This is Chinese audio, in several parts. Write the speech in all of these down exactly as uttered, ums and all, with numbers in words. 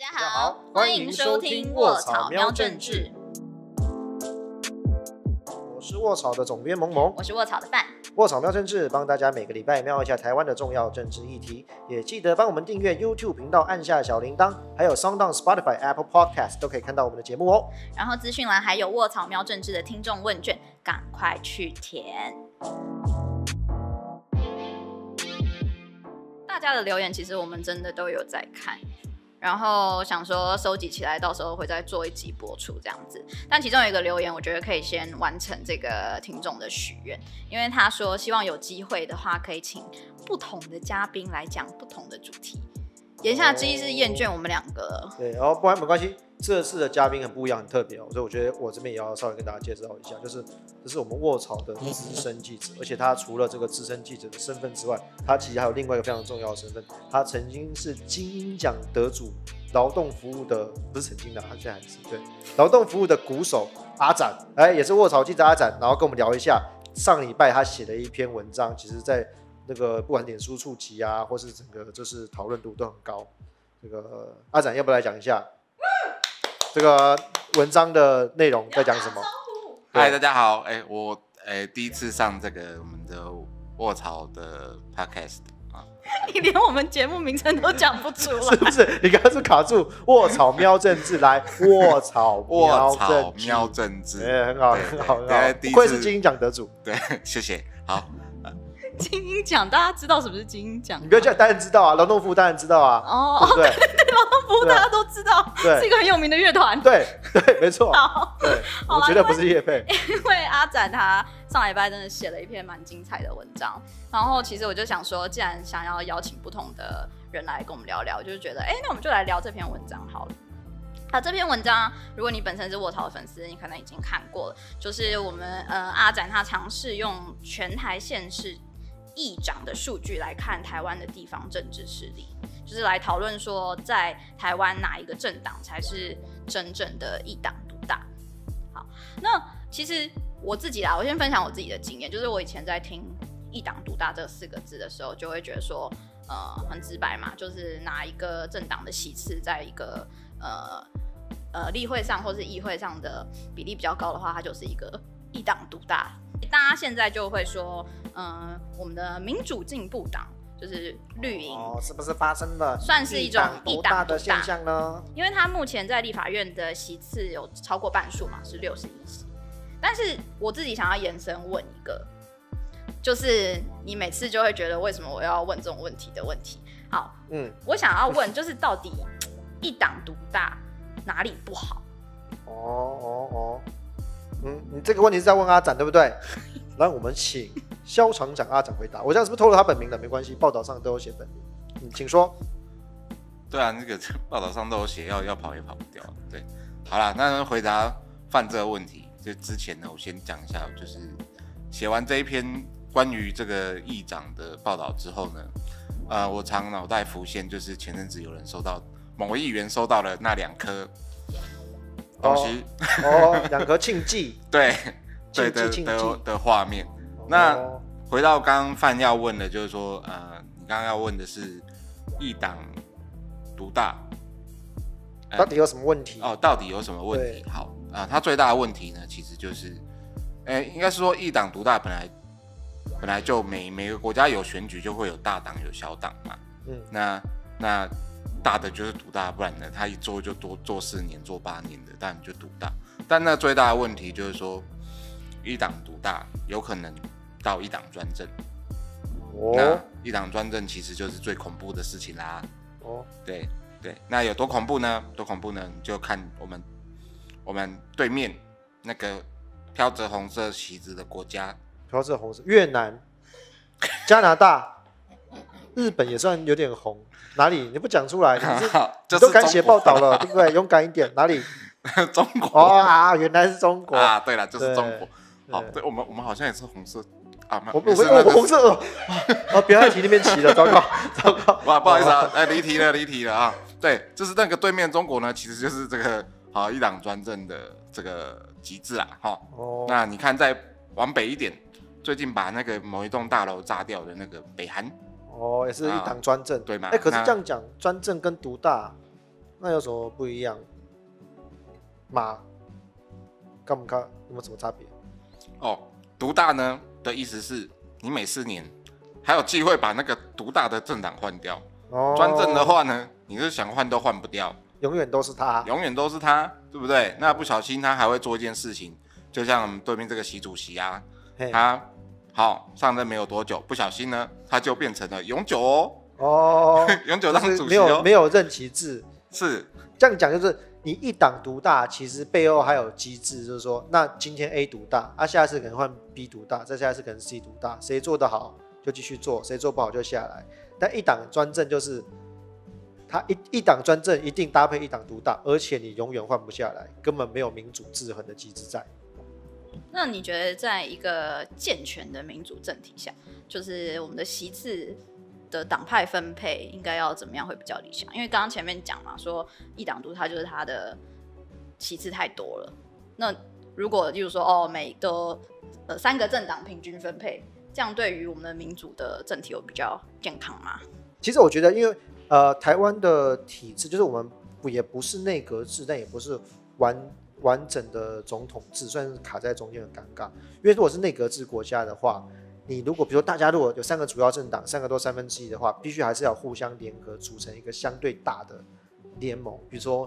家好，欢迎收听卧草喵政治。 我是卧草的总编萌萌， 我是卧草的范。 卧草喵政治帮大家每个礼拜瞄一下台湾的重要政治议题，也记得帮我们订阅 YouTube 频道，按下小铃铛，还有 SoundOn、Spotify、Apple Podcast 都可以看到我们的节目哦。 然后资讯栏还有卧草喵政治的听众问卷，赶快去填。大家的留言其实我们真的都有在看，然后想说收集起来，到时候会再做一集播出这样子。但其中有一个留言，我觉得可以先完成这个听众的许愿，因为他说希望有机会的话，可以请不同的嘉宾来讲不同的主题。言下之意是厌倦我们两个了。 对，然后不然没关系，这次的嘉宾很不一样，很特别哦，所以我觉得我这边也要稍微跟大家介绍一下，就是这是我们卧草的资深记者，而且他除了这个资深记者的身份之外，他其实还有另外一个非常重要的身份，他曾经是金鹰奖得主，劳动服务的不是曾经的，他现在还是对劳动服务的鼓手阿展，哎，也是卧草记者阿展，然后跟我们聊一下上礼拜他写的一篇文章，其实在那个不管脸书触及啊，或是整个就是讨论度都很高。这个阿展要不要来讲一下这个文章的内容在讲什么？ 嗨，大家好，哎、欸，我哎、欸、第一次上这个我们的卧草的 podcast 啊， 你连我们节目名称都讲不出来， 是不是？你刚刚是卡住卧草喵政治，来卧草卧草喵政治， 哎、欸，很好，很好，很好，不愧是金鹰奖得主， 对，谢谢，好。 金鹰奖，大家知道什么是金鹰奖？ 你不要讲，当然知道啊，劳动服务当然知道啊， 哦， 对不对？ 劳动服务大家都知道，是一个很有名的乐团。 对对，没错。 好， 对，我绝对不是业配。 因为阿展他上礼拜真的写了一篇蛮精彩的文章，然后其实我就想说，既然想要邀请不同的人来跟我们聊聊，就是觉得，哎，那我们就来聊这篇文章好了。啊，这篇文章，如果你本身是卧草的粉丝，你可能已经看过了。就是我们呃阿展他尝试用全台县市议长的数据来看台湾的地方政治势力，就是来讨论说，在台湾哪一个政党才是真正的一党独大。好，那其实我自己啦，我先分享我自己的经验，就是我以前在听一党独大这四个字的时候，就会觉得说，呃，很直白嘛，就是哪一个政党的席次在一个呃呃例会上或是议会上的比例比较高的话，它就是一个一党独大。大家现在就会说，嗯、呃，我们的民主进步党就是绿营、 哦，是不是发生了算是一种一党独大的现象呢？ 因为它目前在立法院的席次有超过半数嘛，是六十一席。但是我自己想要延伸问一个，就是你每次就会觉得为什么我要问这种问题的问题。好，嗯，我想要问就是到底一党独大哪里不好？ 哦哦哦。嗯，你这个问题是在问阿展对不对？让我们请萧厂长阿展回答。我这样是不是透露他本名了？没关系，报道上都有写本名。嗯，请说。 对啊，那个报道上都有写，要要跑也跑不掉。对，好啦，那回答范这个问题，就之前呢，我先讲一下，就是写完这一篇关于这个议长的报道之后呢，呃，我常脑袋浮现，就是前阵子有人收到某议员收到了那两颗。东西哦，两颗庆记， 对对的的的画面。那回到刚刚范要问的，就是说，呃，你刚刚要问的是一党独大， 呃、到底有什么问题？ 哦，到底有什么问题？好啊、呃，它最大的问题呢，其实就是，哎、欸，应该是说一党独大本来本来就每每个国家有选举就会有大党有小党嘛，嗯，那那。大的就是独大，不然呢，他一做就多做四年、做八年的，当然就独大。但那最大的问题就是说，一党独大有可能到一党专政。哦、那一党专政其实就是最恐怖的事情啦。哦，对对，那有多恐怖呢？多恐怖呢？你就看我们我们对面那个飘着红色旗子的国家， 飘着红色，越南、加拿大、日本也算有点红。哪里？你不讲出来，你, 是你都敢写报道了，对不对？勇敢一点。哪里？ 中国哦啊，原来是中国啊！对了，就是中国。好，对我们我们好像也是红色啊， 我们我们红色哦，不要在题那边骑了，糟糕糟糕！ 哇，不好意思啊，哎，离题了离题了啊！对，就是那个对面中国呢，其实就是这个好一党专政的这个极致啦，哈。哦。那你看，再往北一点，最近把那个某一栋大楼炸掉的那个北韩。 哦，也是一党专政、 啊，对吗？ 哎、欸，可是这样讲，专政跟独大那有什么不一样吗？干不干有没有什么差别？ 哦，独大呢的意思是你每四年还有机会把那个独大的政党换掉。哦，专政的话呢，你是想换都换不掉， 永远都是他， 永远都是他，对不对？那不小心他还会做一件事情，就像我们对面这个习主席啊，他好上任没有多久，不小心呢，他就变成了永久哦。哦，永久当主席、哦、 没有没有任期制， 是这样讲，就是你一党独大，其实背后还有机制，就是说，那今天 A 独大，啊，下一次可能换 B 独大，再下一次可能 C 独大，谁做得好就继续做，谁做不好就下来。但一党专政就是，他一一党专政一定搭配一党独大，而且你永远换不下来，根本没有民主制衡的机制在。 那你觉得，在一个健全的民主政体下，就是我们的席次的党派分配应该要怎么样会比较理想？因为刚刚前面讲嘛，说一党独大就是它的席次太多了。那如果例如说哦，每个呃三个政党平均分配，这样对于我们的民主的政体有比较健康吗？ 其实我觉得，因为呃台湾的体制就是我们也不是内阁制，但也不是完完整的总统制，算是卡在中间很尴尬。因为如果是内阁制国家的话，你如果比如说大家如果有三个主要政党，三个都三分之一的话，必须还是要互相联合组成一个相对大的联盟，比如说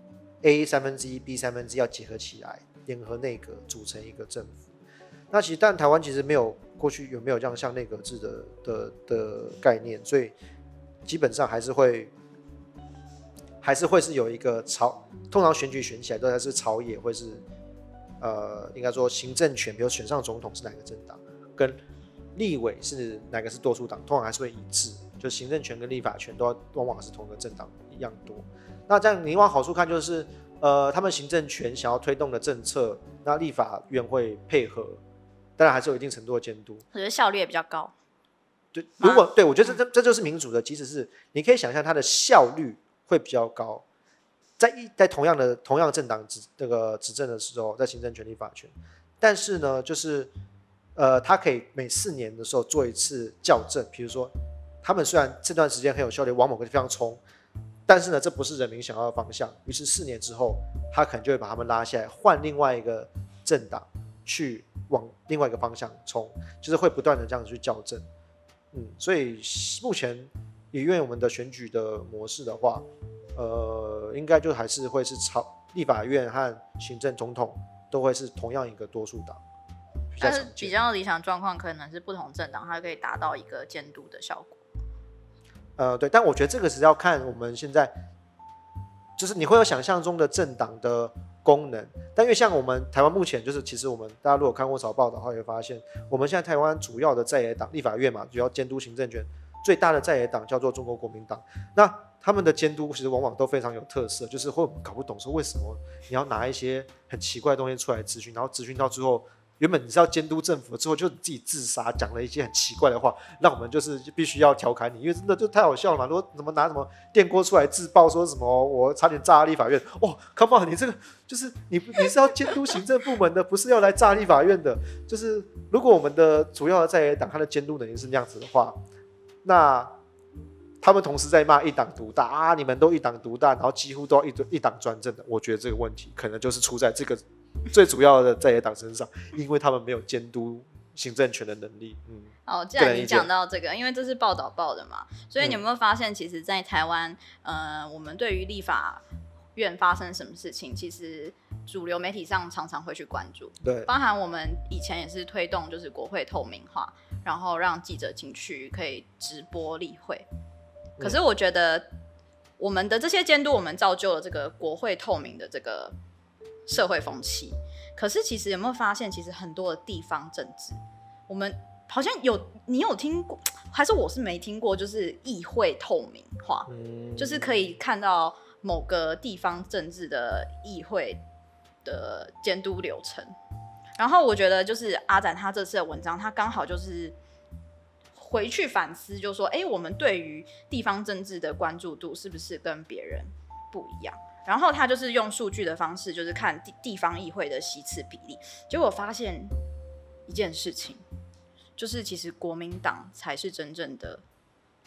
A 三分之一 B 三分之一要结合起来，联合内阁组成一个政府。那其实但台湾其实没有过去有没有这样像内阁制 的, 的, 的概念，所以基本上还是会还是会是有一个朝，通常选举选起来都还是朝野会是呃应该说行政权，比如选上总统是哪个政党，跟立委是哪个是多数党，通常还是会一致，就行政权跟立法权都要往往是同一个政党一样多。那这样你往好处看，就是呃，他们行政权想要推动的政策，那立法院会配合，当然还是有一定程度的监督。 我觉得效率也比较高。 对，如果对我觉得 这, 这就是民主的机制，是你可以想象它的效率会比较高。在一在同样的同样政党执那个执政的时候，在行政权、立法权，但是呢，就是。呃，他可以每四年的时候做一次校正，比如说，他们虽然这段时间很有效率，往某个地方冲，但是呢，这不是人民想要的方向。于是四年之后，他可能就会把他们拉下来，换另外一个政党去往另外一个方向冲，就是会不断的这样去校正。嗯，所以目前以院我们的选举的模式的话，呃，应该就还是会是朝立法院和行政总统都会是同样一个多数党。 但是比较理想状况可能是不同政党它可以达到一个监督的效果。 呃，对，但我觉得这个是要看我们现在，就是你会有想象中的政党的功能，但因为像我们台湾目前就是，其实我们大家如果看过早报道的话，也会发现，我们现在台湾主要的在野党立法院嘛，主要监督行政权最大的在野党叫做中国国民党，那他们的监督其实往往都非常有特色，就是会搞不懂说为什么你要拿一些很奇怪的东西出来质询，然后质询到最后。原本你是要监督政府，之后就自己自杀，讲了一些很奇怪的话，让我们就是必须要调侃你，因为真的就太好笑了嘛。如果怎么拿什么电锅出来自爆，说什么我差点炸立法院，哦 ，come on， 你这个就是你你是要监督行政部门的，不是要来炸立法院的。就是如果我们的主要的在野党他的监督能力是那样子的话，那他们同时在骂一党独大啊，你们都一党独大，然后几乎都要 一, 一党专政的，我觉得这个问题可能就是出在这个。最主要的在野党身上，因为他们没有监督行政权的能力。嗯， 哦，既然你讲到这个，因为这是报道报的嘛，所以你有没有发现，其实，在台湾，呃，我们对于立法院发生什么事情，其实主流媒体上常常会去关注。 对， 包含我们以前也是推动就是国会透明化，然后让记者进去可以直播例会。可是我觉得，我们的这些监督，我们造就了这个国会透明的这个社会风气。可是其实有没有发现，其实很多的地方政治，我们好像有你有听过，还是我是没听过，就是议会透明化，嗯、就是可以看到某个地方政治的议会的监督流程。然后我觉得就是阿展他这次的文章，他刚好就是回去反思，就说，哎，我们对于地方政治的关注度是不是跟别人不一样？然后他就是用数据的方式，就是看 地, 地方议会的席次比例，结果发现一件事情，就是其实国民党才是真正的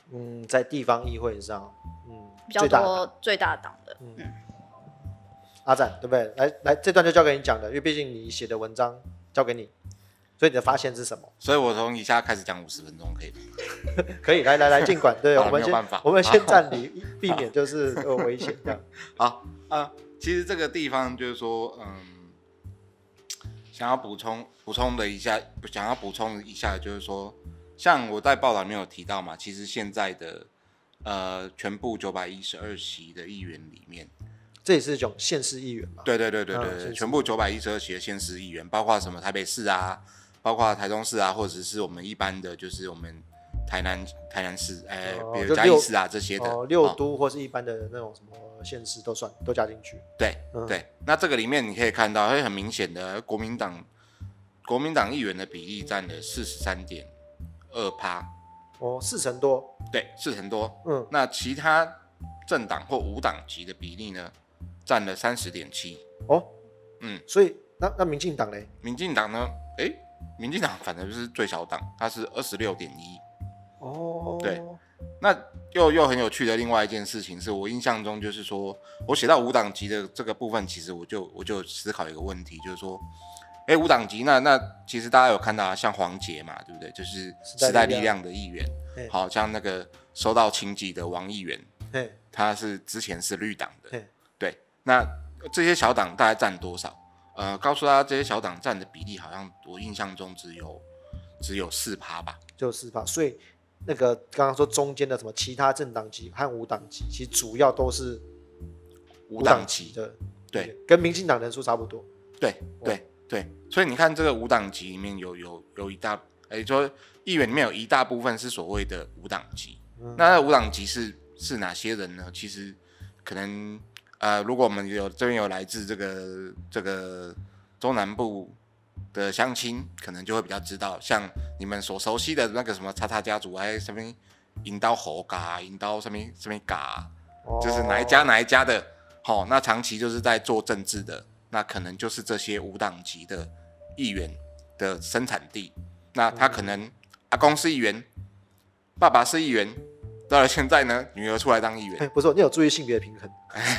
嗯，在地方议会上，嗯， 比较多最大党的。嗯，嗯阿展对不对？来来，这段就交给你讲的，因为毕竟你写的文章交给你，所以你的发现是什么？ 所以我从以下开始讲五十分钟，可以吗？ 可以，来来来，尽管。对，我们先我们先暂离，避免就是有危险这样。 好啊、呃，其实这个地方就是说，嗯，想要补充补充的一下，想要补充一下，就是说，像我在报道里面有提到嘛，其实现在的呃全部九百一十二席的议员里面。 这也是一种县市议员嘛？ 对对对对对对，嗯、全部九百一十二席的县市议员，包括什么台北市啊，包括台中市啊，或者是我们一般的，就是我们台南台南市，哎、欸，比如嘉义市啊这些的， 哦，六都或是一般的那种什么县市都算，都加进去。 对、嗯、对，那这个里面你可以看到，会很明显的，国民党国民党议员的比例占了四十三点二趴， 哦，四成多。 对，四成多。 嗯， 那其他政党或无党籍的比例呢？占了三十点七哦， 嗯， 所以那那民进党嘞？ 民进党呢？哎、欸，民进党反正就是最小党，它是二十六点一。 哦， 对，那又又很有趣的另外一件事情是我印象中就是说，我写到无党籍的这个部分，其实我就我就思考一个问题，就是说，哎、欸，无党籍那那其实大家有看到、啊、像黄捷嘛，对不对？就是时代力量的议员，好像那个收到清籍的王议员，他是之前是绿党的，对。那这些小党大概占多少？呃，告诉大家这些小党占的比例，好像我印象中只有只有四趴吧， 就四趴。所以那个刚刚说中间的什么其他政党级和无党籍，其实主要都是无党籍的， 对， 跟民进党人数差不多。 对对对，所以你看这个无党籍里面有有有一大，哎、欸，说议员里面有一大部分是所谓的无党籍。嗯、那无党籍是是哪些人呢？其实可能。呃，如果我们有这边有来自这个这个中南部的乡亲，可能就会比较知道，像你们所熟悉的那个什么叉叉家族，还有什么引刀猴嘎、引刀什么什么嘎，就是哪一家哪一家的，好、哦，那长期就是在做政治的，那可能就是这些无党籍的议员的生产地。那他可能阿公是议员，爸爸是议员。到了现在呢，女儿出来当议员， 不错，你有注意性别平衡，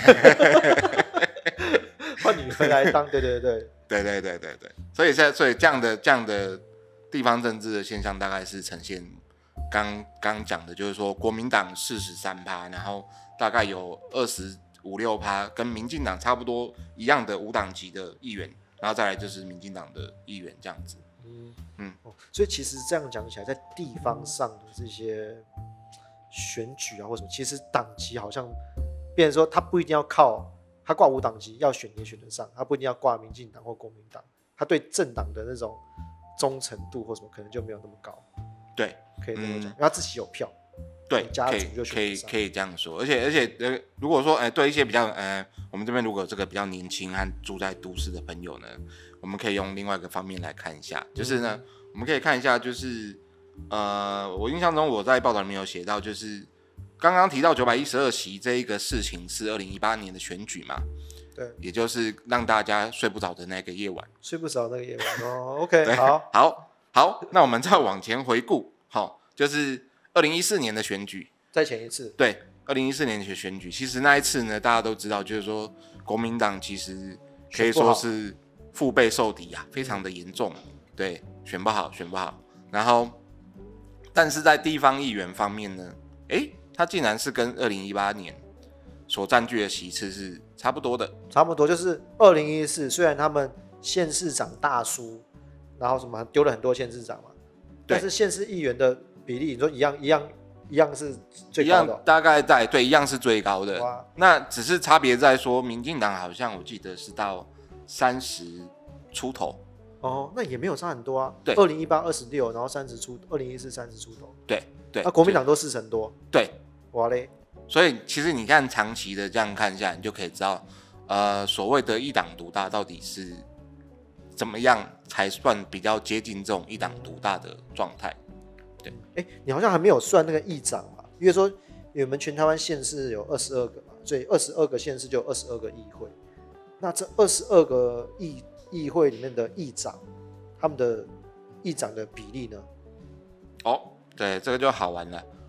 换女儿来当，对对对， 对对对对对，所以现在所以这样的这样的地方政治的现象，大概是呈现刚刚讲的，就是说国民党四十三趴，然后大概有二十五六趴跟民进党差不多一样的无党籍的议员，然后再来就是民进党的议员这样子， 嗯嗯、哦，所以其实这样讲起来，在地方上的这些。选举啊或什么，其实党籍好像变成说他不一定要靠他挂无党籍要选也选得上，他不一定要挂民进党或国民党，他对政党的那种忠诚度或什么可能就没有那么高。 对， 可以这么讲，因为他自己有票， 对， 家族就可以可以这样说。而且而且呃，如果说哎、呃、对一些比较呃我们这边如果有这个比较年轻和住在都市的朋友呢，我们可以用另外一个方面来看一下，就是呢、嗯、我们可以看一下就是。呃，我印象中我在报道里面有写到，就是刚刚提到九百一十二席这一个事情是二零一八年的选举嘛， 对， 也就是让大家睡不着的那个夜晚， 睡不着那个夜晚哦。OK， 好， 好，好，那我们再往前回顾，好，就是二零一四年的选举， 再前一次， 对，二零一四年的选举，其实那一次呢，大家都知道，就是说国民党其实可以说是腹背受敌啊，非常的严重，对，选不好，选不好，然后。但是在地方议员方面呢，哎，他竟然是跟二零一八年所占据的席次是差不多的， 差不多就是二零一四，虽然他们县市长大输，然后什么丢了很多县市长嘛，但是县市议员的比例，你说一样一样一样是最高的、哦， 一样大概在对一样是最高的，那只是差别在说，民进党好像我记得是到三十出头。 哦，那也没有差很多啊。 对， 二零一八二十六，然后三十出，二零一四三十出头。 对对， 那、啊、国民党都四成多。 对， 哇嘞！ 所以其实你看长期的这样看下来，你就可以知道，呃，所谓的一党独大到底是怎么样才算比较接近这种一党独大的状态。对， 哎，你好像还没有算那个议长嘛？因为说我们全台湾县市有二十二个嘛，所以二十二个县市就有二十二个议会。那这二十二个议议会里面的议长，他们的议长的比例呢？ 哦，对，这个就好玩了。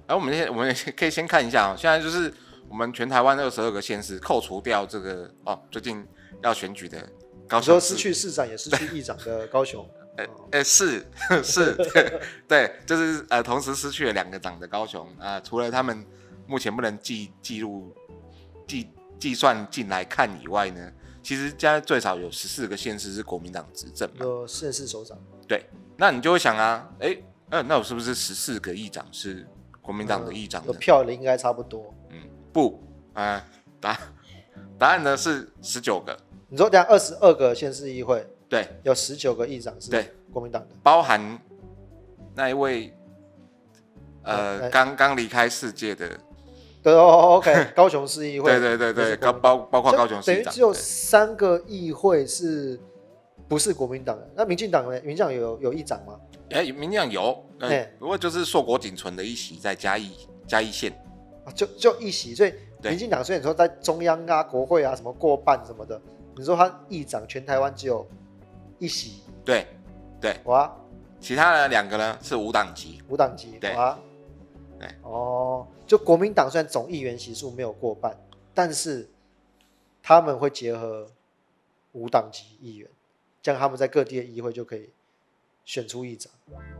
哎，我们先我们可以先看一下哦，现在就是我们全台湾二十二个县市，扣除掉这个哦，最近要选举的高雄市， 失去市长也失去议长的高雄。 哎、欸欸、是是，对对，就是呃，同时失去了两个长的高雄啊、呃，除了他们目前不能计记录计计算进来看以外呢，其实现在最少有十四个县市是国民党执政嘛， 有县市首长。 对，那你就会想啊，哎、欸，呃，那我是不是十四个议长是国民党的议长呢？ 有票的应该差不多。 嗯，不，呃，答答案呢是十九个。 你说等下二十二个县市议会？ 对， 有十九个议长是国民党的， 包含那一位呃刚刚离开世界的， 对哦 ，OK， 高雄市议会， 对对对对，高包包括高雄市长， 等于只有三个议会是不是国民党的？那民进党呢？民进党有有议长吗？ 哎、欸，民进党有，呃、欸，不过就是硕果仅存的一席在嘉义嘉义县， 啊，就就一席，所以民进党虽然说在中央啊、国会啊什么过半什么的，你说他议长全台湾只有一席， 对对， 哇， 其他的两个呢是无党籍， 无党籍， 对， 哇， 对， 哦，就国民党虽然总议员席数没有过半，但是他们会结合无党籍议员，这样他们在各地的议会就可以选出议长。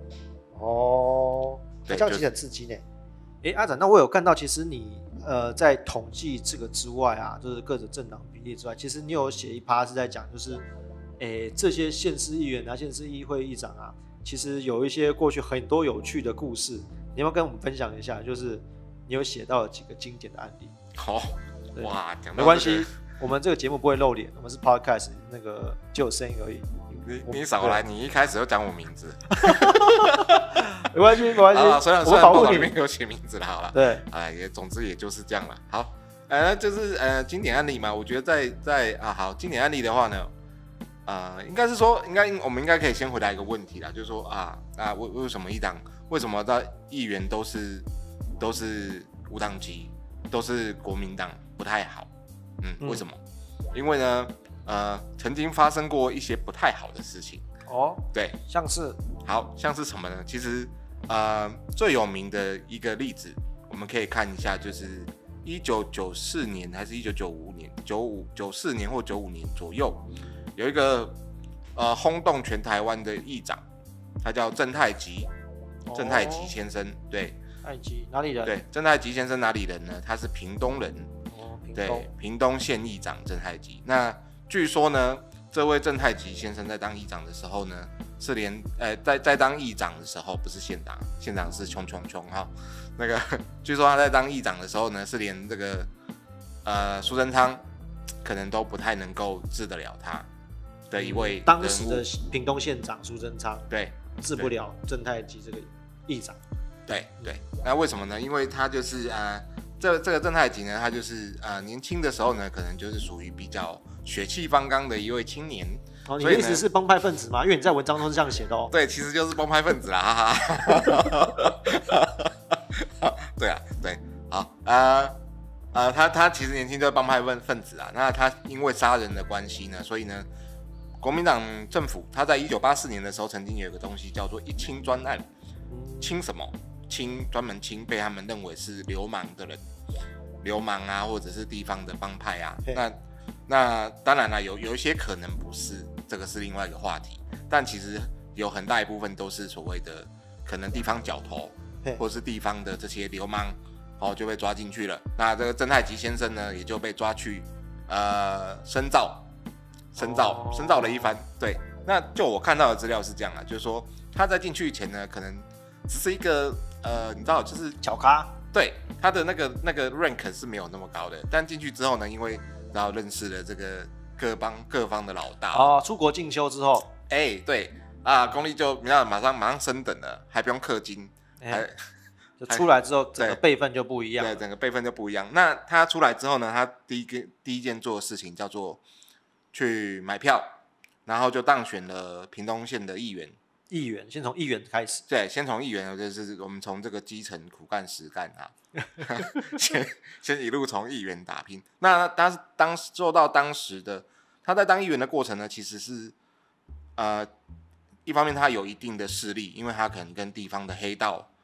哦，这样其实很刺激呢。哎，阿展，那我有看到，其实你呃在统计这个之外啊，就是各种政党比例之外，其实你有写一趴是在讲，就是。诶，这些县市议员啊、县市议会议长啊，其实有一些过去很多有趣的故事，你要不要跟我们分享一下？就是你有写到几个经典的案例。 好、哦，哇，讲到、这个、 没关系，我们这个节目不会露脸，我们是 podcast， 那个只有声音而已。 你你少来，你一开始就讲我名字， 没关系，没关系。 啊，虽然虽然报道里面有写名字了，好了， 对， 哎，也总之也就是这样了。好，呃，就是呃经典案例嘛，我觉得在在啊，好，经典案例的话呢。呃，应该是说，应该我们应该可以先回答一个问题啦，就是说啊啊，为为什么一党为什么的议员都是都是无党籍，都是国民党不太好？嗯，嗯为什么？因为呢，呃，曾经发生过一些不太好的事情。 哦， 对， 像是， 好像是什么呢？其实呃，最有名的一个例子，我们可以看一下，就是一九九四年还是一九九五年，九五九四年或九五年左右。有一个呃轰动全台湾的议长，他叫郑太吉，郑太吉先生，对， 太吉哪里人？ 对，郑太吉先生哪里人呢？他是屏东人， 哦，屏东， 对，屏东县议长郑太吉。那据说呢，这位郑太吉先生在当议长的时候呢，是连呃在在当议长的时候，不是县长，县长是穷穷穷哈，那个据说他在当议长的时候呢，是连这个呃苏贞昌可能都不太能够治得了他。的一位当时的屏东县长苏贞昌， 对， 治不了郑太吉这个议长， 对对，那为什么呢？因为他就是呃，这这个郑太吉呢，他就是呃年轻的时候呢，可能就是属于比较血气方刚的一位青年。 哦，你的意思是帮派分子吗？因为你在文章中是这样写的哦。 对，其实就是帮派分子啦，哈哈。对啊，对，好，呃呃，他他其实年轻就是帮派分分子啊。那他因为杀人的关系呢，所以呢。国民党政府，他在一九八四年的时候，曾经有一个东西叫做一清专案，清什么？清专门清被他们认为是流氓的人，流氓啊，或者是地方的帮派啊。那那当然了，有有一些可能不是，这个是另外一个话题。但其实有很大一部分都是所谓的可能地方角头，或是地方的这些流氓，哦就被抓进去了。那这个郑太吉先生呢，也就被抓去呃深造。深造，深造了一番。对，那就我看到的资料是这样啊，就是说他在进去前呢，可能只是一个呃，你知道，就是小咖。 对，他的那个那个 rank 是没有那么高的，但进去之后呢，因为然后认识了这个各帮各方的老大。 哦，出国进修之后， 哎、欸，对啊，功力就你知道马上马上升等了，还不用氪金，欸、还就出来之后整个辈分就不一样了。 对，整个辈分就不一样。那他出来之后呢，他第一个第一件做的事情叫做。去买票，然后就当选了屏东县的议员。 议员先从议员开始， 对，先从议员，就是我们从这个基层苦干实干啊，先先一路从议员打拼。那当当做到当时的他在当议员的过程呢，其实是呃一方面他有一定的势力，因为他可能跟地方的黑道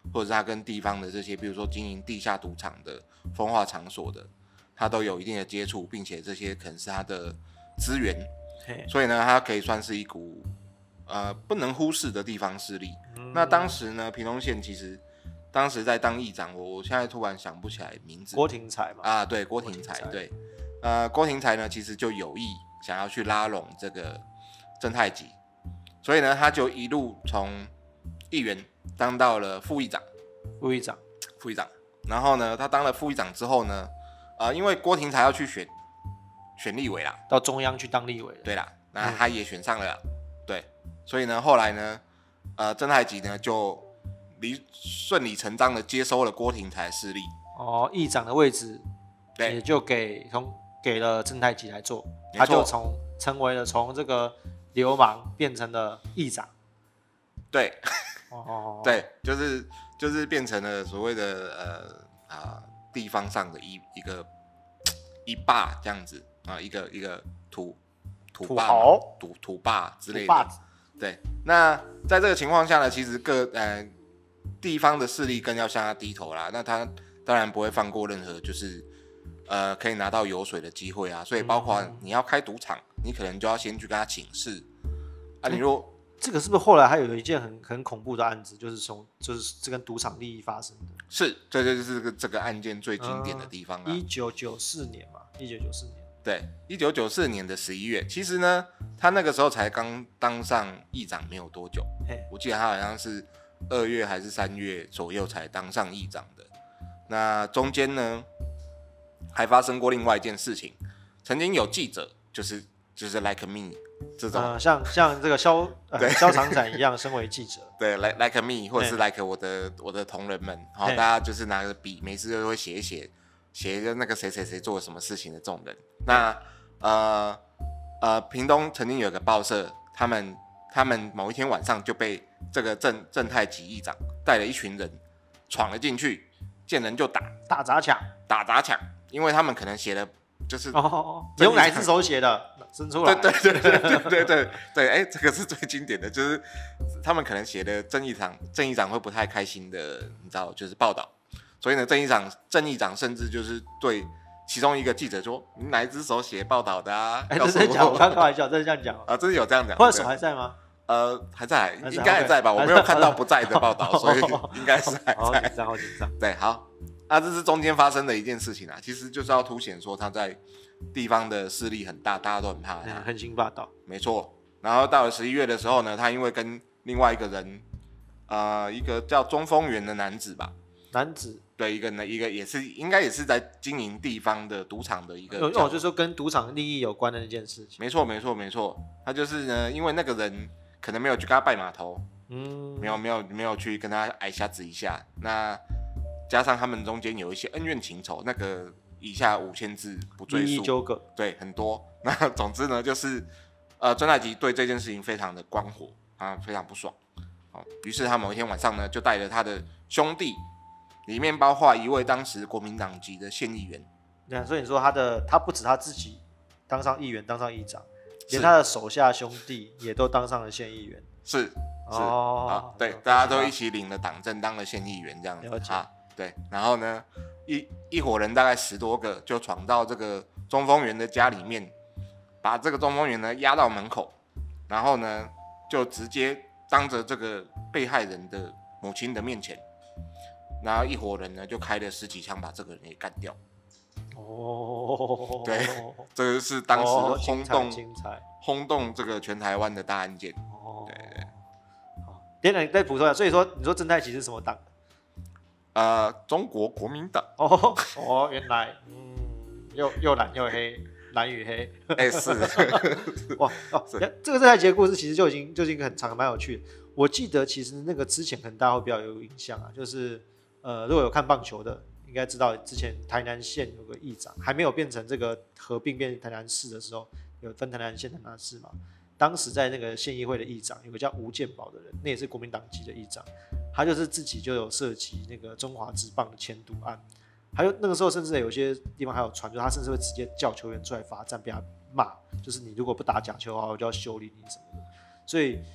或者是他跟地方的这些，比如说经营地下赌场的、风化场所的，他都有一定的接触，并且这些可能是他的资源，所以呢，他可以算是一股呃不能忽视的地方势力。嗯、那当时呢，屏东县其实当时在当议长，我我现在突然想不起来名字。 郭廷才嘛？ 啊，对，郭廷才，对，呃，郭廷才呢，其实就有意想要去拉拢这个正太吉，所以呢，他就一路从议员当到了副议长， 副议长， 副议长。然后呢，他当了副议长之后呢，呃，因为郭廷才要去选选立委啦， 到中央去当立委， 对啦，那他也选上了啦，嗯、对，所以呢，后来呢，呃，正太吉呢就理顺理成章的接收了郭廷才的势力， 哦，议长的位置， 对， 也就给从给了正太吉来做，他就从成为了从这个流氓变成了议长， 对。 哦， 对，就是就是变成了所谓的呃啊、呃、地方上的一一个一霸这样子啊、呃，一个一个土土霸土土霸之类的。对，那在这个情况下呢，其实各呃地方的势力更要向他低头啦。那他当然不会放过任何就是呃可以拿到油水的机会啊。所以包括你要开赌场，你可能就要先去跟他请示啊。你如果这个是不是后来还有一件很很恐怖的案子，就是从就是这跟赌场利益发生的？ 是，这就是这个这个案件最经典的地方啊。 一九九四年嘛，一九九四年。 对，一九九四年的十一月，其实呢，他那个时候才刚当上议长没有多久，我记得他好像是二月还是三月左右才当上议长的。那中间呢，还发生过另外一件事情，曾经有记者就是就是 like me。这种、 呃、像像这个萧呃萧长展一样，身为记者， 对 ，like like me， 或者是 like 我的我的同仁们，好，大家就是拿个笔，每次都会写一写，写一个那个谁谁谁做了什么事情的这种人。那呃呃，屏东曾经有个报社，他们他们某一天晚上就被这个正正太吉议长带了一群人闯了进去，见人就打， 打砸抢， 打砸抢，因为他们可能写的就是哦，你用哪只手写的？伸出来。 对对对对对对对对，哎，这个是最经典的，就是他们可能写的正议长，正议长会不太开心的，你知道，就是报道。所以呢，正议长正议长甚至就是对其中一个记者说：“你哪一只手写报道的啊？” 哎，真的讲，我刚开玩笑，真的这样讲啊，真的有这样讲。 或者手还在吗？ 呃，还在，应该还在吧？我没有看到不在的报道，所以应该是还在。 好紧张，好紧张。 对，好，那这是中间发生的一件事情啊，其实就是要凸显说他在地方的势力很大，大家都很怕他， 横行霸道。 没错。然后到了十一月的时候呢，他因为跟另外一个人，呃，一个叫中丰源的男子吧， 男子。 对，一个呢，一个也是应该也是在经营地方的赌场的一个， 哦，就是说跟赌场利益有关的那件事情。 没错，没错，没错。他就是呢，因为那个人可能没有去跟他拜码头， 嗯， 没有没有没有去跟他挨下子一下，那加上他们中间有一些恩怨情仇，那个以下五千字不赘述， 利益纠葛， 对，很多。那总之呢，就是呃，曾太吉对这件事情非常的光火，啊，非常不爽。好，于是他某一天晚上呢，就带着他的兄弟。里面包括一位当时国民党籍的县议员， 对，所以你说他的他不止他自己当上议员、当上议长，连他的手下兄弟也都当上了县议员。 是是、哦、啊，对，大家都一起领了党证，当了县议员这样子啊。对，然后呢，一一伙人大概十多个就闯到这个中丰源的家里面，把这个中丰源呢押到门口，然后呢就直接当着这个被害人的母亲的面前。然后一伙人呢就开了十几枪把这个人给干掉。 哦， 对，这个是当时轰动、 哦、精彩轰动这个全台湾的大案件。 哦， 对对。 好，点点再补充一下，所以说你说正太吉是什么党？ 呃，中国国民党。 哦哦，原来，嗯，又又蓝又黑，蓝与黑。 哎、欸，是。 哇哦，这个正太吉的故事其实就已经就已经很长，蛮有趣的。我记得其实那个之前可能大家会比较有印象啊，就是。呃，如果有看棒球的，应该知道之前台南县有个议长，还没有变成这个合并变成台南市的时候，有分台南县、台南市嘛。当时在那个县议会的议长有个叫吴健宝的人，那也是国民党籍的议长，他就是自己就有涉及那个中华职棒的签赌案，还有那个时候甚至有些地方还有传，就他甚至会直接叫球员出来罚站，被他骂，就是你如果不打假球的话，我就要修理你什么的。所以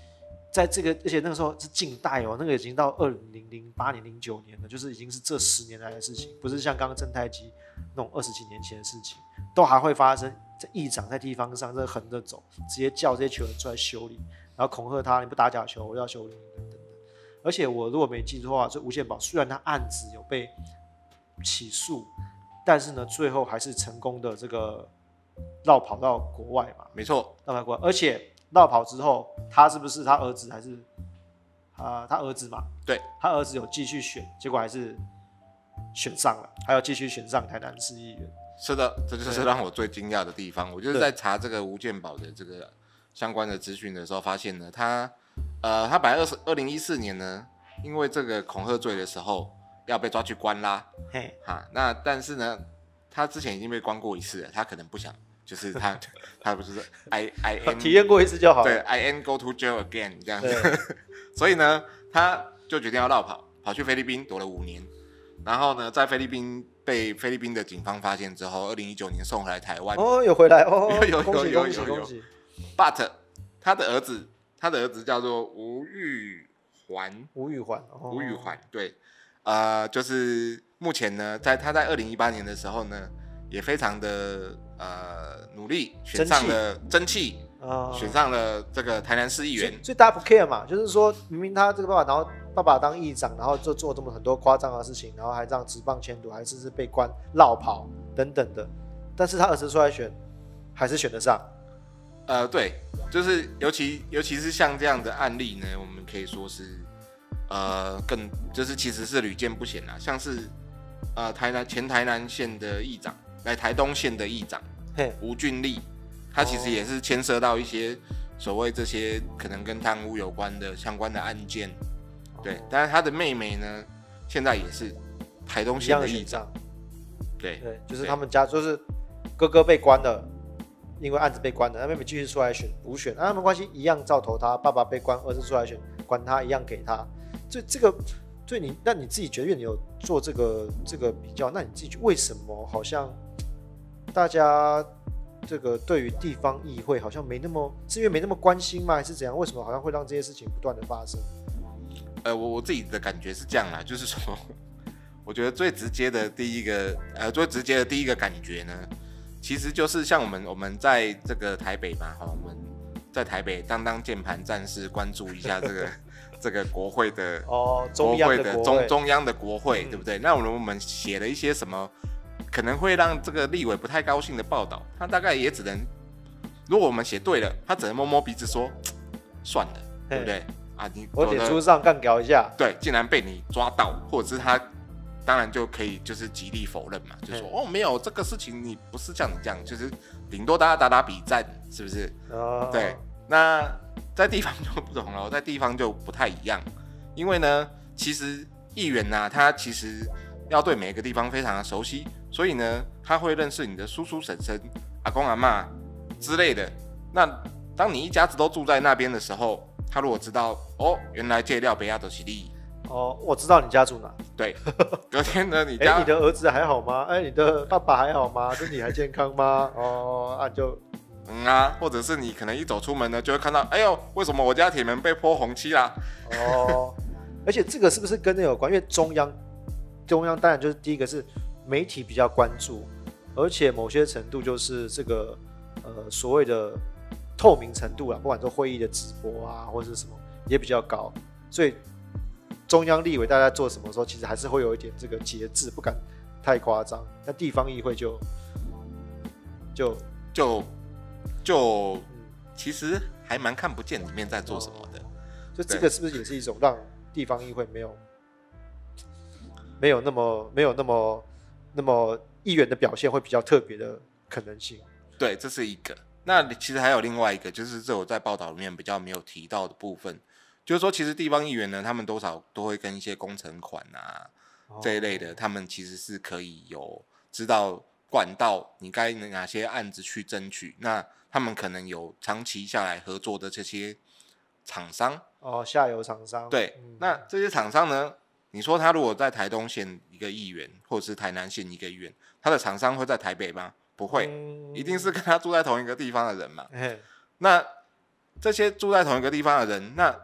在这个，而且那个时候是近代哦，那个已经到二零零八年、零九年了，就是已经是这十年来的事情，不是像刚刚正太基那种二十几年前的事情，都还会发生。在议长在地方上这横着走，直接叫这些球员出来修理，然后恐吓他，你不打假球，我要修理你等等的。而且我如果没记错的话，这吴健宝虽然他案子有被起诉，但是呢，最后还是成功的这个绕跑到国外嘛， 没错， 绕跑国外，而且。绕跑之后，他是不是他儿子还是他他儿子嘛？ 对， 他儿子有继续选，结果还是选上了，还要继续选上台南市议员。 是的，这就是让我最惊讶的地方。我就是在查这个吴健宝的这个相关的资讯的时候，发现呢，他呃，他本来二零一四年呢，因为这个恐吓罪的时候要被抓去关啦， 嘿， 哈，那但是呢，他之前已经被关过一次了，他可能不想。就是他，他不是 I I N 体验过一次就好了。 对 ，I N go to jail again 这样子。所以呢，他就决定要绕跑，跑去菲律宾躲了五年。然后呢，在菲律宾被菲律宾的警方发现之后，二零一九年送回来台湾。 哦，有回来哦， 有有恭喜有恭喜恭喜。 But 他的儿子，他的儿子叫做吴玉环。 吴玉环，哦、 吴玉环，对，呃，就是目前呢，在他在二零一八年的时候呢。也非常的呃努力，选上了争气，呃、选上了这个台南市议员。 所以大家不 care 嘛，就是说明明他这个爸爸，然后爸爸当议长，然后就做这么很多夸张的事情，然后还让职棒迁都，还甚至被关、落跑等等的，但是他儿子出来选，还是选得上。 呃，对，就是尤其尤其是像这样的案例呢，我们可以说是呃更就是其实是屡见不鲜啦，像是呃台南前台南县的议长。来台东县的议长吴俊立，他其实也是牵涉到一些所谓这些可能跟贪污有关的相关的案件，对。但是他的妹妹呢，现在也是台东县的议长，对对，就是他们家就是哥哥被关了，因为案子被关了，那妹妹继续出来选补选，那、啊、没关系，一样照投他。爸爸被关，儿子出来选，管他一样给他。这这个。所以你，那你自己觉得，因为你有做这个这个比较，那你自己为什么好像大家这个对于地方议会好像没那么，是因为没那么关心吗？还是怎样？为什么好像会让这些事情不断的发生？ 呃，我我自己的感觉是这样啦，就是说，我觉得最直接的第一个，呃，最直接的第一个感觉呢，其实就是像我们我们在这个台北嘛，哈，我们在台北当当键盘战士，关注一下这个。这个国会的哦，中央的国会中中央的国会，嗯、对不对？那我们我们写了一些什么可能会让这个立委不太高兴的报道，他大概也只能，如果我们写对了，他只能摸摸鼻子说算了，对不对？啊，你我脸书上干搞一下， 对，竟然被你抓到，或者是他当然就可以就是极力否认嘛，就说哦没有这个事情，你不是像你这样，就是顶多大家打打比战，是不是？哦，对，那。在地方就不同了，在地方就不太一样，因为呢，其实议员呐、啊，他其实要对每个地方非常的熟悉，所以呢，他会认识你的叔叔婶婶、阿公阿嬷之类的。那当你一家子都住在那边的时候，他如果知道哦，原来这料北亚都是你， 哦，我知道你家住哪。 对，隔天呢，你家， 哎，你的儿子还好吗？哎，你的爸爸还好吗？身体还健康吗？哦，啊就。 嗯啊，或者是你可能一走出门呢，就会看到，哎呦，为什么我家铁门被泼红漆啦？ 哦，而且这个是不是跟那有关？因为中央，中央当然就是第一个是媒体比较关注，而且某些程度就是这个呃所谓的透明程度啊，不管说会议的直播啊或者是什么也比较高，所以中央立委大家做什么时候，其实还是会有一点这个节制，不敢太夸张。那地方议会就就就。就其实还蛮看不见里面在做什么的， 就这个是不是也是一种让地方议会没有没有那么没有那么那么议员的表现会比较特别的可能性？ 对，这是一个。那其实还有另外一个，就是这我在报道里面比较没有提到的部分，就是说其实地方议员呢，他们多少都会跟一些工程款啊、哦、这一类的，他们其实是可以有知道管道，你该哪些案子去争取。那他们可能有长期下来合作的这些厂商哦，下游厂商。 对、嗯，那这些厂商呢？你说他如果在台东县一个议员，或者是台南县一个议员，他的厂商会在台北吗？不会，嗯、一定是跟他住在同一个地方的人嘛。嗯、那这些住在同一个地方的人，那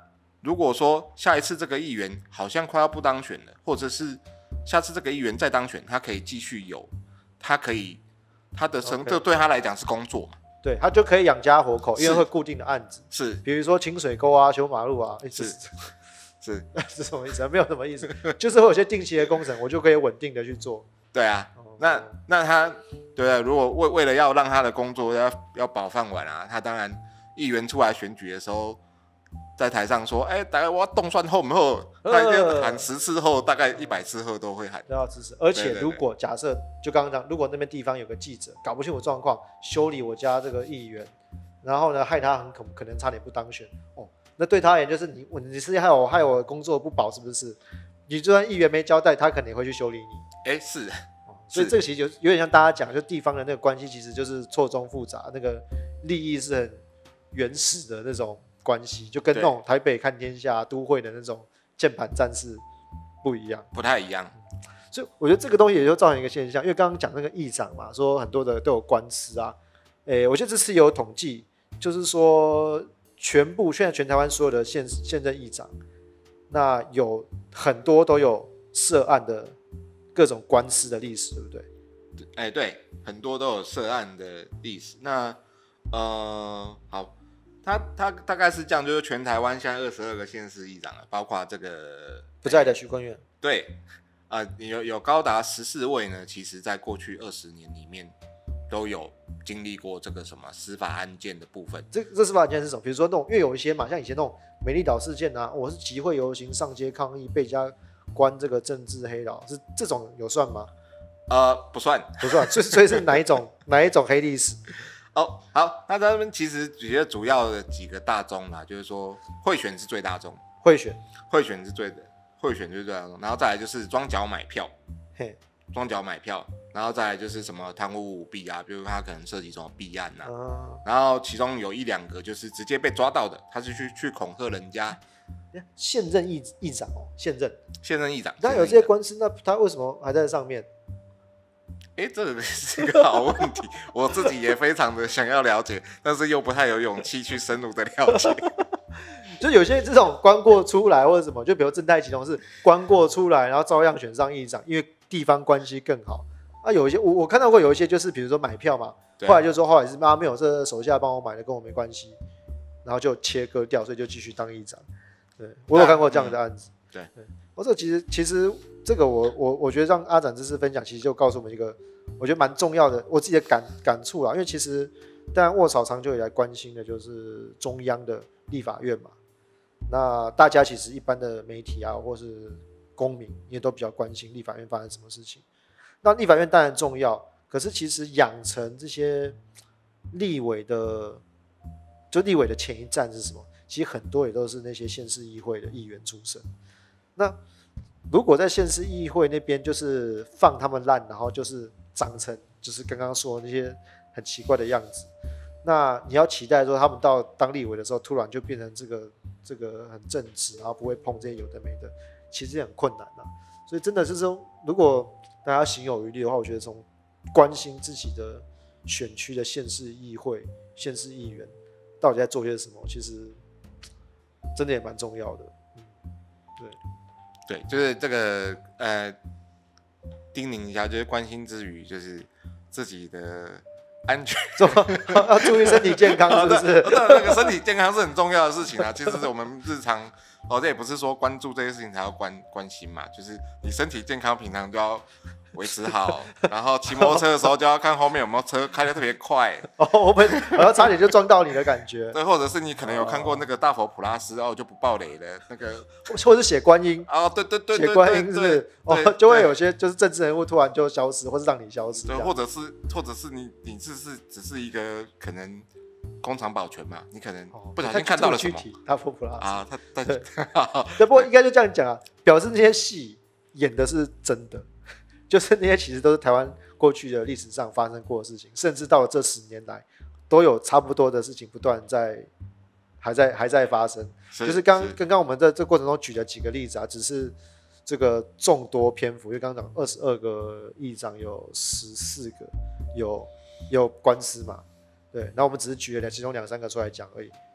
如果说下一次这个议员好像快要不当选了，或者是下次这个议员再当选，他可以继续有，他可以他的生，这、okay. 对他来讲是工作嘛？ 对，他就可以养家活口，因为会固定的案子， 是， 比如说清水沟啊、修马路啊， 是是是什么意思啊？没有什么意思，就是会有些定期的工程，我就可以稳定的去做。 对啊，哦、那那他对啊，如果为为了要让他的工作要要保饭碗啊，他当然议员出来选举的时候。在台上说，哎、欸，大概我要动算后后，他一定喊十次后，大概一百次后都会喊。 都要支持。而且如果假设就刚刚讲，如果那边地方有个记者搞不清楚状况，修理我家这个议员，然后呢害他很可可能差点不当选，哦，那对他而言就是你你是害我害我工作不保是不是？你就算议员没交代，他可能也会去修理你。 哎、欸，是。 所以这个其实有有点像大家讲，就地方的那个关系其实就是错综复杂，那个利益是很原始的那种。关系就跟那种台北看天下、都会的那种键盘战士不一样， 不太一样。 所以我觉得这个东西也就造成一个现象，因为刚刚讲那个议长嘛，说很多的都有官司啊。诶，我觉得这次有统计，就是说全部现在全台湾所有的现现任议长，那有很多都有涉案的各种官司的历史，对不对？ 哎，对，很多都有涉案的历史。那呃，好。他他大概是这样，就是全台湾现在二十二个县市议长了，包括这个不在的徐坤元。 对，啊、呃，有有高达十四位呢，其实在过去二十年里面都有经历过这个什么司法案件的部分。 这这司法案件是什么？比如说那种，因为有一些嘛，像以前那种美丽岛事件啊，我是集会游行、上街抗议，被加关这个政治黑道，是这种有算吗？ 呃，不算， 不算。所以所以是哪一种哪一种黑历史？ 哦，好，那他们其实觉得主要的几个大宗啦，就是说贿选是最大宗， 贿选， 贿选是最的，贿选就是最大宗，然后再来就是庄脚买票， 嘿， 庄脚买票，然后再来就是什么贪污舞弊啊，比如他可能涉及什么弊案啊，啊然后其中有一两个就是直接被抓到的，他是去去恐吓人家， 现任议议长哦，现任， 现任议长， 他有这些官司，那他为什么还在上面？ 哎，这个是一个好问题，我自己也非常的想要了解，但是又不太有勇气去深入的了解。 就有些这种关过出来或者什么，就比如正太启动是关过出来，然后照样选上议长，因为地方关系更好。啊，有一些我我看到过有一些就是比如说买票嘛，后来就说后来是妈没有这手下帮我买的，跟我没关系，然后就切割掉，所以就继续当议长。对，我有看过这样的案子。 嗯、对， 对，我这其实其实。这个我我我觉得让阿展这次分享，其实就告诉我们一个我觉得蛮重要的我自己的感感触啦。因为其实当然卧槽长久以来关心的就是中央的立法院嘛，那大家其实一般的媒体啊或是公民也都比较关心立法院发生什么事情。那立法院当然重要，可是其实养成这些立委的，就立委的前一站是什么？其实很多也都是那些县市议会的议员出身。那如果在县市议会那边就是放他们烂，然后就是长成就是刚刚说的那些很奇怪的样子，那你要期待说他们到当立委的时候，突然就变成这个这个很正直，然后不会碰这些有的没的，其实也很困难啊。所以真的是说，如果大家行有余力的话，我觉得从关心自己的选区的县市议会、县市议员到底在做些什么，其实真的也蛮重要的。嗯，对。 对，就是这个呃，叮咛一下，就是关心之余，就是自己的安全， 要注意身体健康，是不是？ 那个身体健康是很重要的事情啊。其实我们日常哦，这也不是说关注这些事情才要关关心嘛，就是你身体健康，平常都要维持好，然后骑摩托车的时候就要看后面有没有车开得特别快。 哦，我们好像差点就撞到你的感觉。 对，或者是你可能有看过那个大佛普拉斯，哦，就不爆雷了。那个， 或者是写观音。 哦，对对对， 写观音是不是？哦，就会有些就是政治人物突然就消失，或是让你消失。 对，或者是或者是你你只是只是一个可能工厂保全嘛，你可能不小心看到了什么。 大佛普拉斯啊，他他对，不过应该就这样讲啊，表示那些戏演的是真的。就是那些其实都是台湾过去的历史上发生过的事情，甚至到了这十年来，都有差不多的事情不断在还在还在发生。是就是刚刚刚我们在这过程中举了几个例子啊，只是这个众多篇幅，因为刚刚讲二十二个议长有十四个有有官司嘛，对，那我们只是举了其中两三个出来讲而已。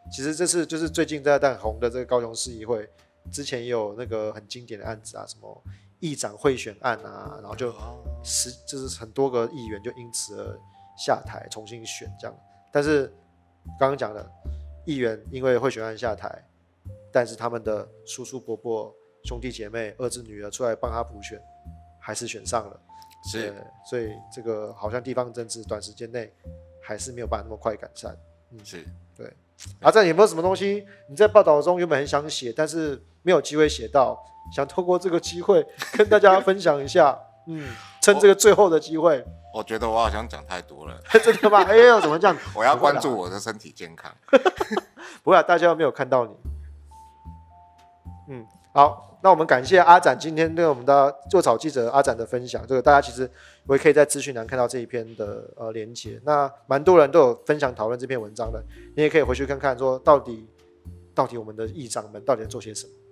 其实这次就是最近在很红的这个高雄市议会，之前也有那个很经典的案子啊，什么议长贿选案啊，然后就十就是很多个议员就因此而下台重新选这样。但是刚刚讲的议员因为贿选案下台，但是他们的叔叔伯伯、兄弟姐妹、儿子女儿出来帮他补选，还是选上了。 是， 所以这个好像地方政治短时间内还是没有办法那么快改善。嗯， 是， 对。阿赞有没有什么东西你在报道中原本很想写，但是没有机会写到，想透过这个机会跟大家分享一下？嗯，趁这个最后的机会。 我觉得我好像讲太多了。 真的吗？哎呦，怎么这样？ 我要关注我的身体健康。 不会啊，大家又没有看到你。嗯，好，那我们感谢阿展今天对我们的做草记者阿展的分享。这个大家其实我也可以在资讯栏看到这一篇的呃连结。那蛮多人都有分享讨论这篇文章的，你也可以回去看看，说到底到底我们的议长们到底在做些什么。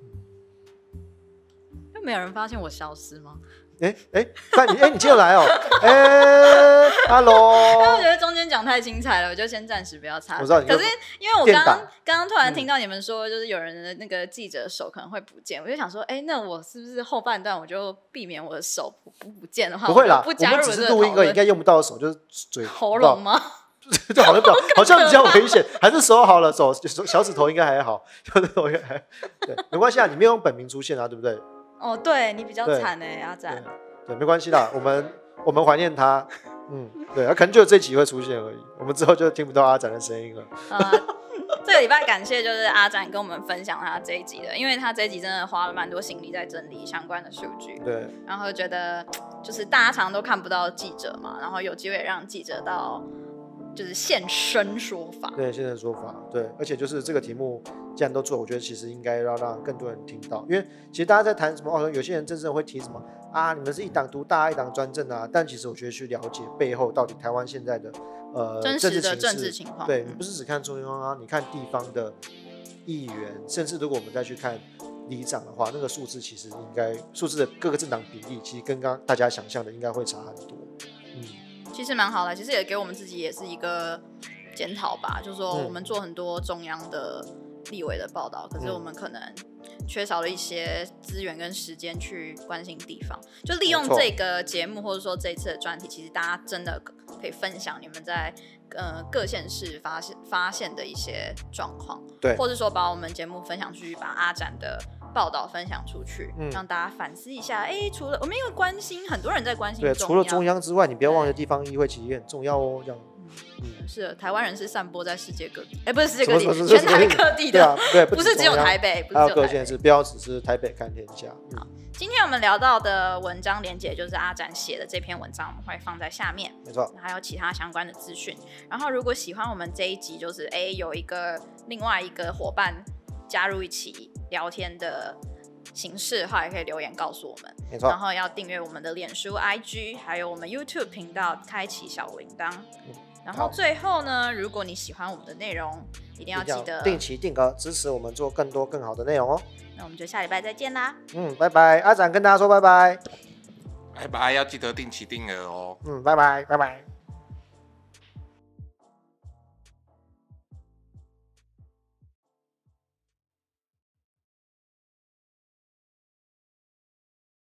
就没有人发现我消失吗？ 哎哎，那你哎你今天有来哦？哎 ，Hello。 因为我觉得中间讲太精彩了，我就先暂时不要插。 我知道， 可是因为我刚刚刚刚突然听到你们说，就是有人的那个记者手可能会不见，我就想说，哎，那我是不是后半段我就避免我的手不不见的话， 不会啦， 不加入我们只是录一个应该用不到的手，就是嘴喉咙吗？ 就好像比较好像比较危险，还是手好了，手小指头应该还好，小指头应该还对，没关系啊，你没有用本名出现啊，对不对？ 哦，对你比较惨哎，阿展。 对，没关系啦，我们我们怀念他，嗯，对，可能就这集会出现而已，我们之后就听不到阿展的声音了。 呃，这个礼拜感谢就是阿展跟我们分享他这一集的，因为他这一集真的花了蛮多心力在整理相关的数据， 对， 然后觉得就是大家常常都看不到记者嘛，然后有机会让记者到就是现身说法， 对，现身说法，对，而且就是这个题目既然都做，我觉得其实应该要让更多人听到，因为其实大家在谈什么，哦，有些人真正会提什么啊，你们是一党独大、一党专政啊，但其实我觉得去了解背后到底台湾现在的呃真实的政治情况， 对，你不是只看中央啊，你看地方的议员，甚至如果我们再去看里长的话，那个数字其实应该数字的各个政党比例，其实跟刚大家想象的应该会差很多。嗯， 其实蛮好的，其实也给我们自己也是一个检讨吧，就是说我们做很多中央的立委的报道，可是我们可能缺少了一些资源跟时间去关心地方，就利用这个节目或者说这一次的专题，其实大家真的可以分享你们在呃各县市发现发现的一些状况， 对， 或者说把我们节目分享出去，把阿展的报道分享出去，嗯、让大家反思一下。哎，除了我们因为关心，很多人在关心中央， 对，除了中央之外，你不要忘了地方议会其实也很重要哦，这样。 嗯，是的，台湾人是散播在世界各地，哎，不是世界各地，全台各地的， 对啊，对， 不是只有台北，不是只有台北， 还有各县市，不要只是台北看天下。 好，今天我们聊到的文章连结就是阿展写的这篇文章，我们会放在下面， 没错， 还有其他相关的资讯。然后如果喜欢我们这一集，就是哎有一个另外一个伙伴加入一起聊天的形式的话，也可以留言告诉我们。 没错， 然后要订阅我们的脸书、I G， 还有我们 YouTube 频道，开启小铃铛。嗯，然后最后呢，如果你喜欢我们的内容，一定要记得定期定额支持我们做更多更好的内容哦。 那我们就下礼拜再见啦。 嗯，拜拜，阿展跟大家说拜拜。 拜拜，要记得定期定额哦。 嗯，拜拜，拜拜。